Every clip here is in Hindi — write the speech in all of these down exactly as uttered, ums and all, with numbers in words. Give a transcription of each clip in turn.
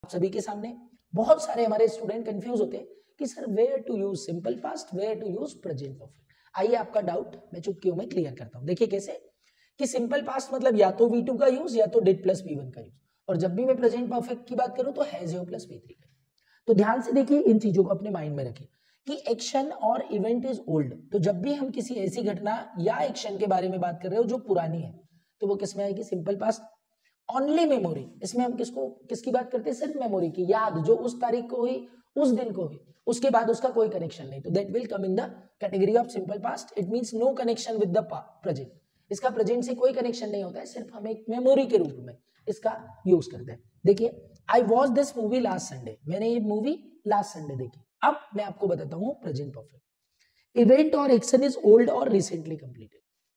सभी के सामने बहुत सारे हमारे स्टूडेंट कंफ्यूज होते हैं कि sir where to use simple past, where to use present perfect. आइए आपका डाउट मैं चुटकियों में क्लियर करता हूं। देखिए कैसे कि सिंपल पास्ट मतलब या तो वी टू का यूज या तो डिड प्लस वी वन का यूज, और जब भी मैं प्रेजेंट परफेक्ट की बात करूं तो has have plus V three का। तो ध्यान से देखिए, इन चीजों को अपने माइंड में रखिए कि एक्शन और इवेंट इज ओल्ड। तो जब भी हम किसी ऐसी घटना या एक्शन के बारे में बात कर रहे हो जो पुरानी है तो वो किस में आएगी? Simple past. ओनली मेमोरी, इसमें हम किसको किसकी बात करते हैं? सिर्फ मेमोरी की, याद जो उस तारीख को हुई, उस दिन को हुई, उसके बाद उसका कोई कनेक्शन नहीं, तो that will come in the category of simple past. It means no connection with the present. इसका प्रेजेंट से कोई कनेक्शन नहीं होता है, सिर्फ हम एक मेमोरी के रूप में इसका यूज करते हैं। देखिए, I watch this movie last Sunday, मैंने ये मूवी लास्ट संडे देखी। अब मैं आपको बताता हूँ प्रेजेंट परफेक्ट। इवेंट और एक्शन इज ओल्ड और रिसेंटली कंप्लीटेड।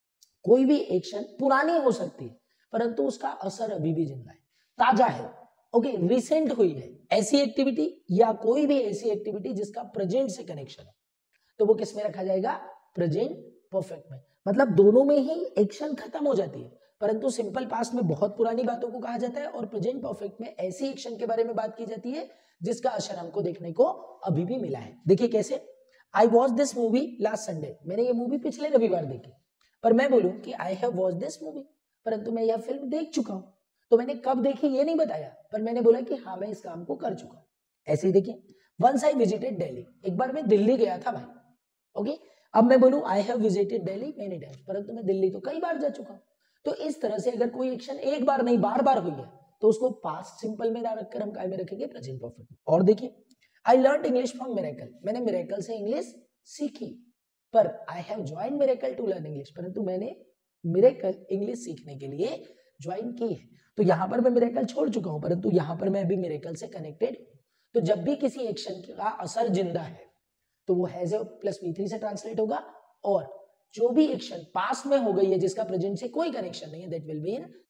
कोई भी एक्शन पुरानी हो सकती है परंतु उसका असर अभी भी जिंदा है, ताजा है, ओके, रिसेंट हुई है ऐसी एक्टिविटी, या कोई भी ऐसी एक्टिविटी जिसका प्रेजेंट से कनेक्शन है, तो वो किस में रखा जाएगा? प्रेजेंट परफेक्ट में। मतलब दोनों में ही एक्शन खत्म हो जाती है, परंतु सिंपल पास्ट में बहुत पुरानी बातों को कहा जाता है और प्रेजेंट परफेक्ट में ऐसी एक्शन के बारे में बात की जाती है जिसका असर हमको देखने को अभी भी मिला है। देखिए कैसे, I watch this movie last Sunday, मैंने ये मूवी पिछले रविवार देखी। पर मैं बोलूं कि I have watch this movie, परंतु मैं यह फिल्म देख चुका हूं, तो मैंने कब देखी ये नहीं बताया, पर मैंने बोला कि हाँ मैं इस काम को कर चुका हूं। ऐसे ही देखिए, वंस आई विजिटेड दिल्ली, एक बार मैं दिल्ली गया था भाई, ओके। अब मैं बोलूं I have visited Delhi many times, परंतु मैं दिल्ली तो कई बार जा चुका हूं। तो इस तरह से अगर कोई एक्शन एक बार नहीं बार बार हुई है तो उसको पास्ट सिंपल में ना रखकर हम काय में रखेंगे? प्रेजेंट परफेक्ट में। और देखिए, I learn English from Miracle, मैंने मिरेकल से इंग्लिश सीखी। पर I have join Miracle to learn English, परंतु मैंने मिरेकल इंग्लिश सीखने के लिए ज्वाइन की है। तो यहां पर मैं मिरेकल छोड़ चुका हूं, परंतु यहां पर मैं अभी मिरेकल से कनेक्टेड। तो जब भी किसी एक्शन का असर जिंदा है तो वो हैज प्लस वी थ्री से ट्रांसलेट होगा, और जो भी एक्शन पास में हो गई है जिसका प्रेजेंट से कोई कनेक्शन नहीं है दैट विल बी इन